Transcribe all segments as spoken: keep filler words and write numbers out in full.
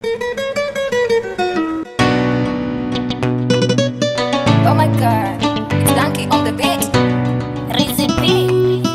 Oh my god, it's Donkey on the beat. Rizy B.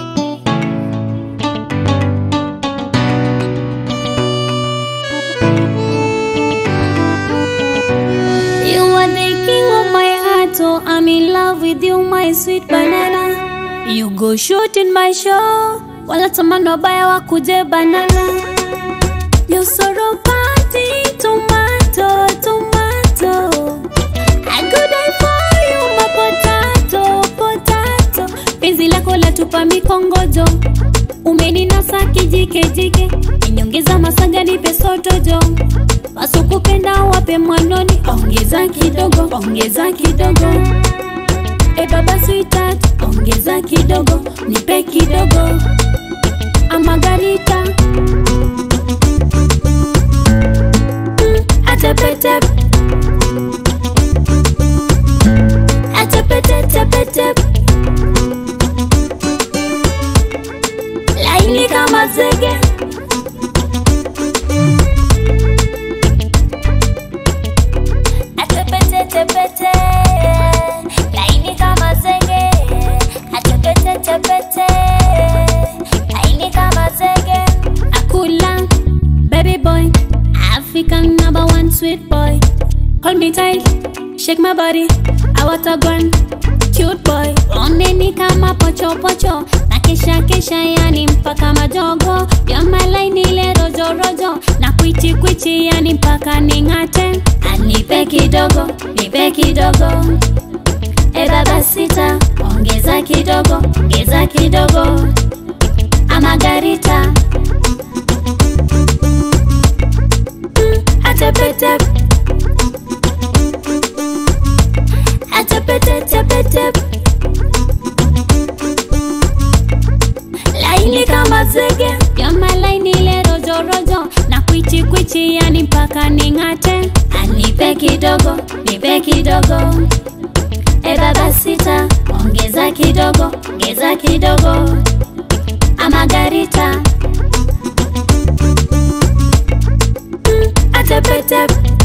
You are the king of my heart, oh I'm in love with you, my sweet banana. You go shoot in my show, wala tamano baya wakuje banana. You soro party, tomato, tomato. I go die for you, my potato, potato. Penzi lako la tupa mikongojo, umeninasa kijike jike. Inyongeza masaga nipe soto jo, paso kupenda wape mwanoni. Ongeza kidogo, ongeza kidogo. E baba sweetheart, ongeza kidogo, nipe kidogo. Amagarita mm, atepe tepe, atepe tepe tepe, laini kama zege. Atepe tepe tepe, laini kama zege. Atepe tepe tepe, laini kama zege. Akula, baby boy, African number one sweet boy. Hold me tight, shake my body, I want a gun, cute boy. Oneni kama pocho pocho, na kesha kesha yani mpaka majogo. Yama laini le rojo rojo, na kwichi kwichi yani mpaka ningate. Anipe kidogo, nipe kidogo. E baba sita, ongeza kidogo, ongeza kidogo. Amagarita mm, atepe tepe, atepe tepe tepe, laini kama zege. Yama laini le rojo rojo, na kwichi kwichi yani mpaka ningate. Anipe kidogo, nipe kidogo. E baba sita, ongeza kidogo, ongeza kidogo. Amagarita mm, atepe tepe,